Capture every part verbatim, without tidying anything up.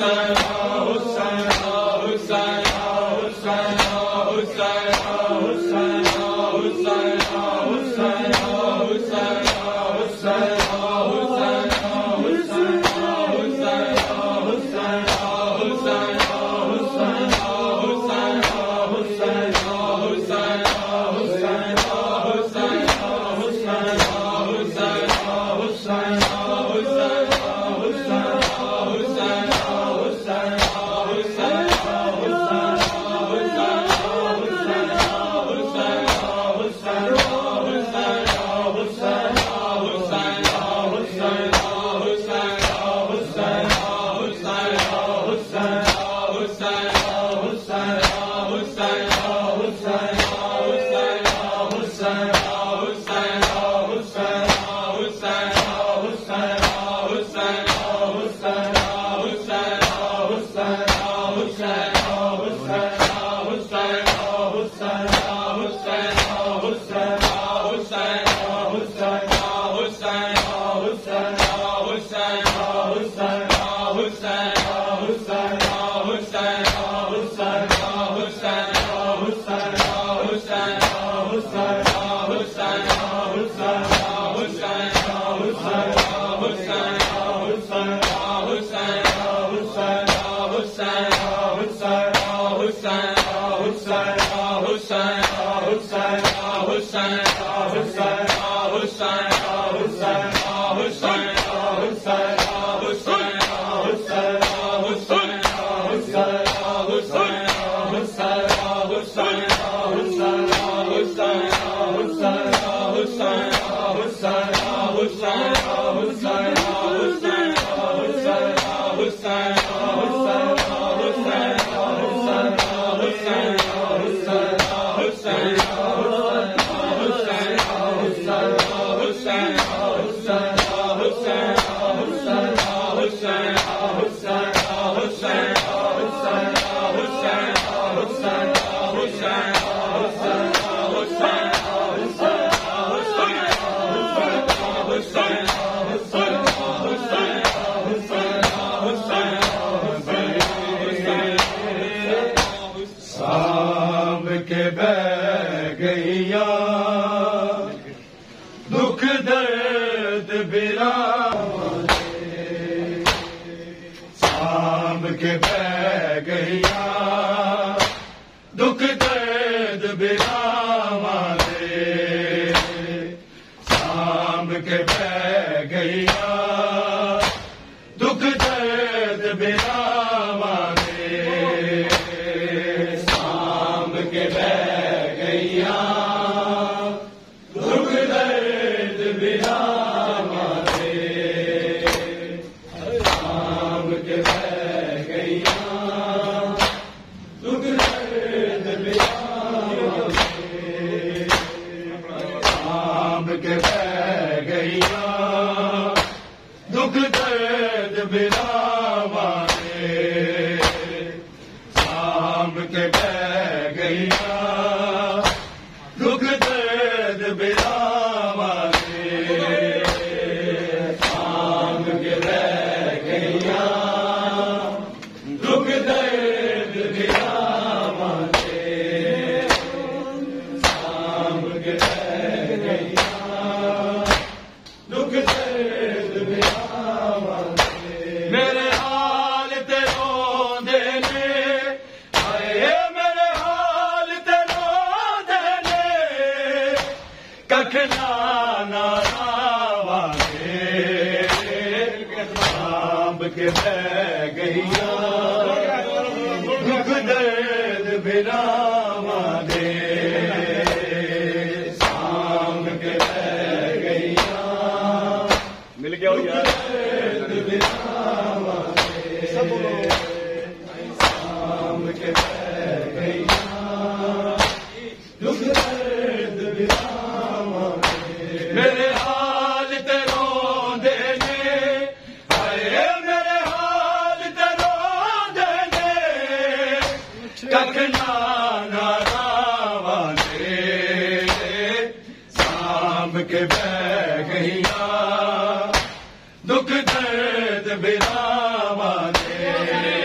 दुख दर्द बिना माने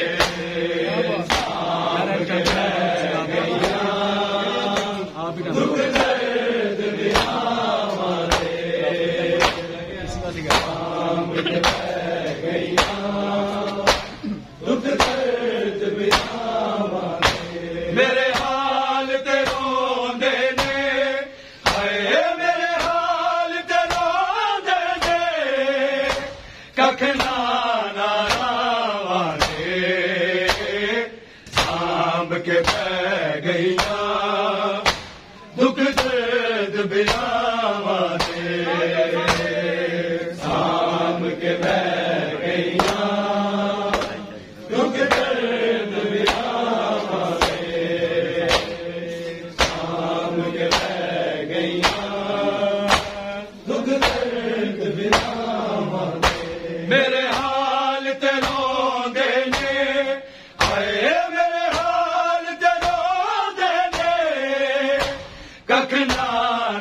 के बह गईया दुख दर्द बिलावा दे शाम के बह गईया दुख दर्द बिलावा दे शाम के बह गईया दुख दर्द बिलावा दे मेरे हाल ते रोंदे ने आए मेरे हाल ते रोंदे ने कख ना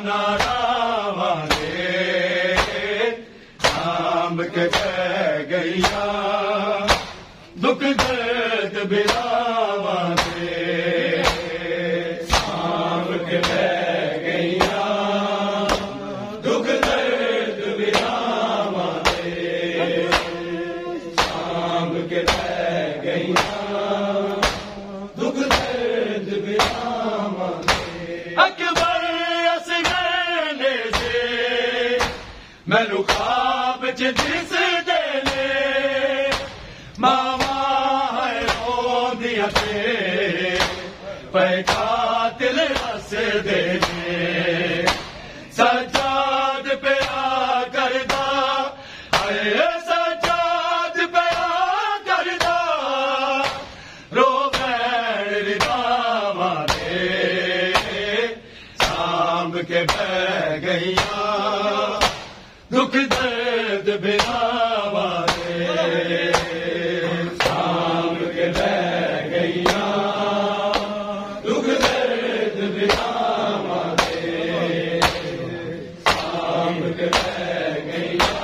नारावा दे शाम के बह गईया दुख दर्द बिलावा दे शाम के बह गईया दुख दर्द बिलावा दे शाम के बह गईया दुख दर्द बिलावा दे अकबर असगर ने से मैनू ख्वाब च दिस दे ने मावा है रोंदिया ते पे कातिल हस दे ने सजाद पे आ करदा आए सजाद पे आ करदा रो बैण रिदावा दे शाम के बह गईया दुख दर्द बिलावा दे शाम के बह गईया दुख दर्द बिलावा दे शाम के बह गईया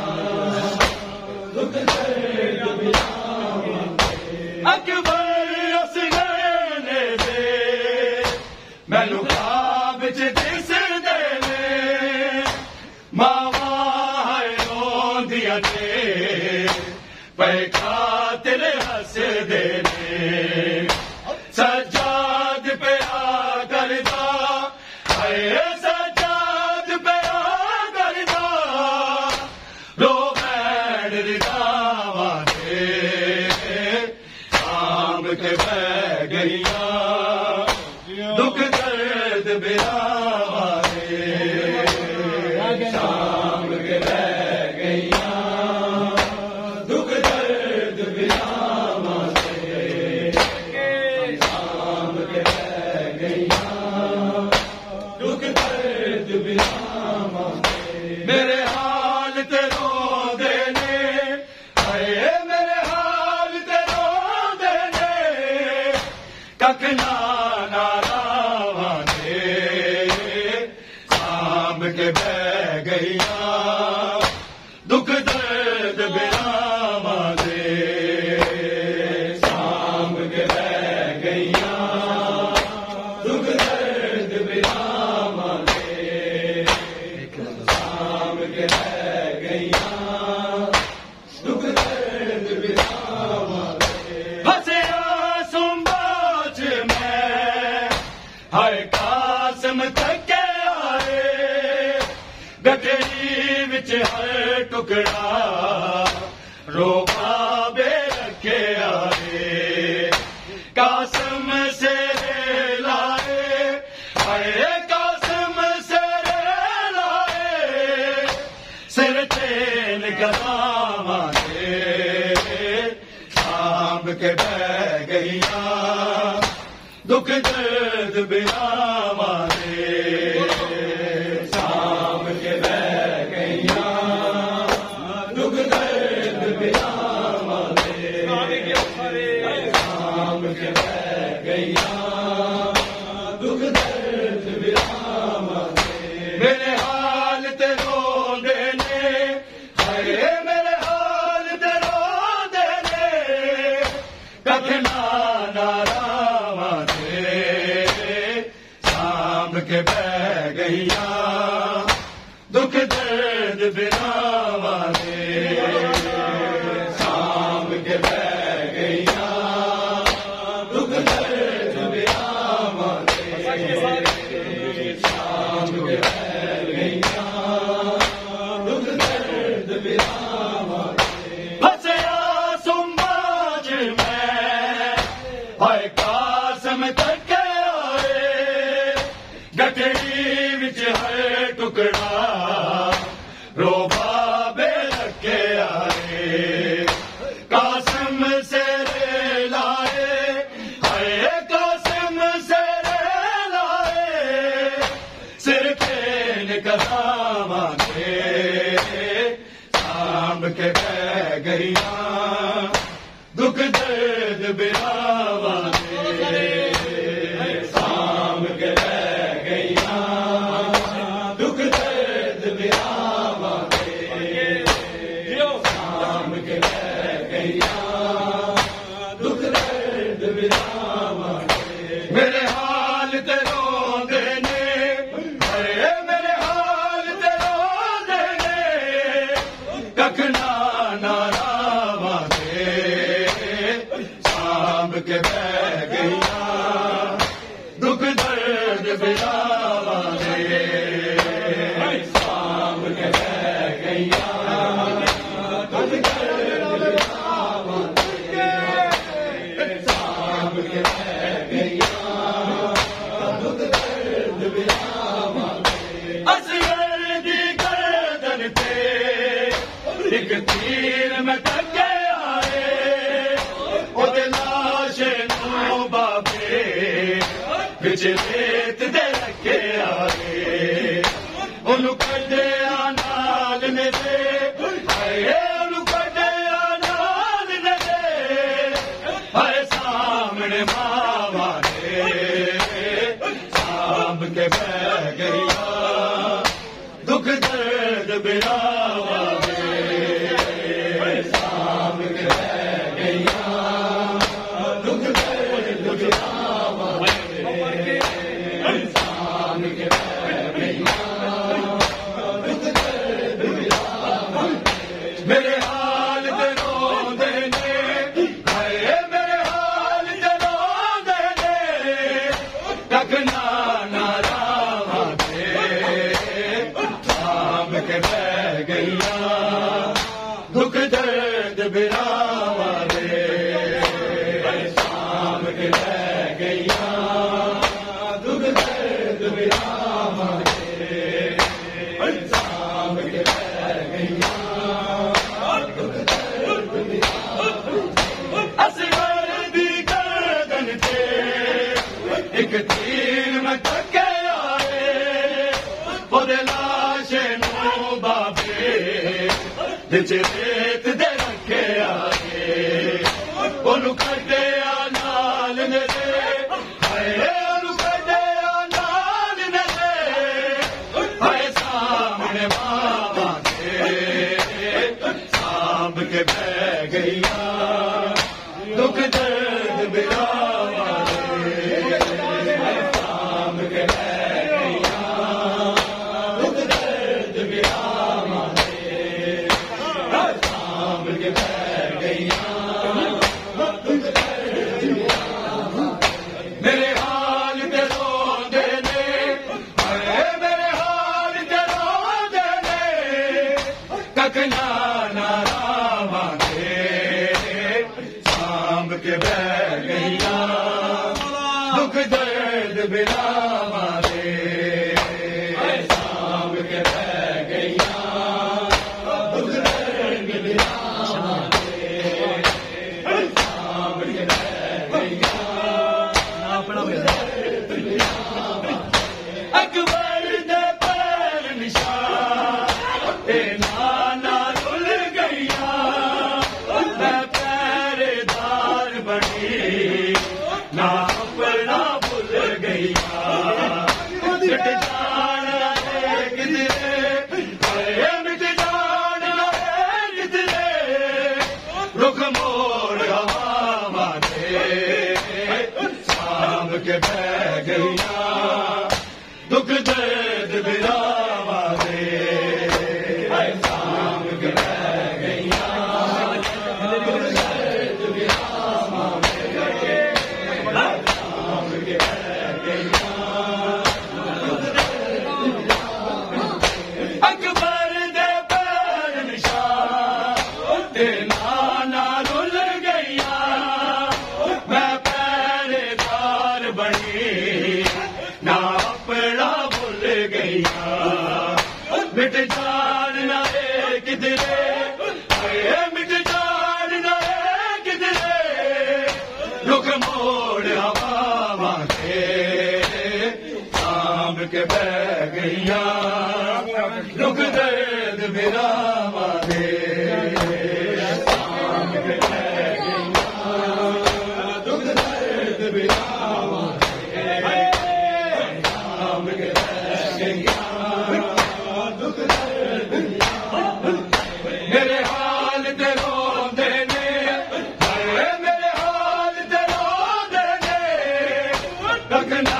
दुख दर्द बिलावा दे अकबर असगर ने दे मैनू ख्वाब च दिस दे ने मावा है रोंदिया ते पे कातिल हस दे ने सजाद पे आ करदा आए सजाद पे आ करदा रो बैण रिदावा दे शाम के बह गईया दुख दर्द बिलावा दे शाम के बह गईया दुख दर्द बिलावा दे शाम के बह गईया दुख दर्द बिलावा दे मेरे हाल ते रोंदे ने आए मेरे हाल ते रोंदे ने कख ना नारावा दे शाम के बह गईया दुख दर्द बिलावा दे शाम के बह गईया दुख दर्द बिलावा दे शाम के बह गईया दुख दर्द बिलावा दे हसिया सुंबाच मैं हाय कासम तक आए गठरी विच हर टुकड़ा रोका बे रखे आए कासम से लाए आए कासम से लाए सिर चैन गदावा दे शाम के बह गईया दुख दर्द बिलावा दे शाम के बह गईया दुख दर्द बिलावा दे शाम के बह गईया दुख दर्द बिलावा दे मेरे हाल ते रोंदे ने आए मेरे हाल ते रोंदे ने कख ना नारावा दे शाम के बह गईया दुख दर्द बिलावा दे शाम के बह गईया दुख दर्द बिलावा दे शाम के बह गईया दुख दर्द बिलावा दे हसिया सुंबाज मैं हाय कासम में थके आए गठड़ी विच है टुकड़ा रोबा बे लगे आए कासिम से रे लाए हाय कासिम से रे लाए सिर पे कदामा के सांभ के बह गईया दुख दर्द बिरावा सांभ के बह गईया दुख दर्द बिरावा सांभ के बह गईया दुख दर्द बिरावा मेरे हाल ते रोंदे ने अरे मेरे हाल ते रोंदे ने कखना नारावा सांभ के बह गईया दुख दर्द बिरावा सांभ के बह गईया दुख दर्द बिरावा सांभ के बह गईया दुख दर्द बिरावा असगर दी गर्दन ते एक तीर में थके आए ओदे लाशे नू बाबे विच रेत दे रखे आए ओनू कड्डिया नाल ने दे हाय ओनू कड्डिया नाल ने दे हाय सामने मावा ने सांभ के बह गईया दुख दर्द बिरावा सांभ के बह गईया दुख दर्द बिरावा सांभ के बह गईया दुख दर्द बिरावा मेरे हाल ते रोंदे ने हाय मेरे हाल ते रोंदे ने कखना नारावा सांभ के बह गईया दुख दर्द बिरावा सांभ के बह गईया दुख दर्द बिरावा सांभ के बह गईया दुख दर्द बिरावा असगर दी गर्दन ते एक तीर में थके आए ओदे लाशे नू बाबे विच रेत दे रखे आए ओनू कड्डिया नाल ने दे हाय ओनू कड्डिया नाल ने दे हाय सामने मावा के सांभ के बह गईया दुख दर्द बिरावा सांभ के बह गईया दुख दर्द बिरावा सांभ के बह गईया मेरे हाल ते रोंदे ने हाय मेरे हाल ते रोंदे ने कखना नारावा सांभ के बह गईया दुख दर्द बिरावा सांभ के बह गईया दुख दर्द बिरावा सांभ के बह गईया अकबर दे पैर निशान ते नाना रुल गईया मैं पहरेदार बनी ना अपना भूल गईया मिट जाना है किधरे मिट जाना है किधरे रुख मोड़ हवा दे सांभ के बह गईया दुख दर्द बिरावा सांभ के बह गईया दुख दर्द बिरावा सांभ के बह गईया अकबर दे पैर निशान ते नाना रुल गईया मैं पहरेदार बह गईयां दुख दर्द विरामा दे साम के बह गईयां दुख दर्द विरामा दे साम के बह गईयां दुख दर्द मेरे हाल ते रोंदे ने मेरे हाल ते रोंदे ने तकना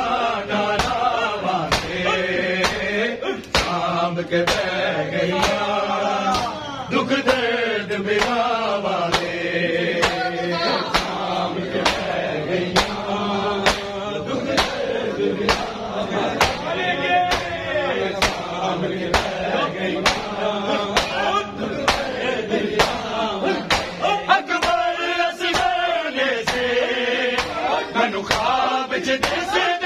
के बह गईयां दुख दर्द विरामा दे साम के बह गईयां दुख दर्द विरामा दे साम के बह गईयां दुख दर्द विरामा अकबर असगर ने से मैनू ख्वाब च दिस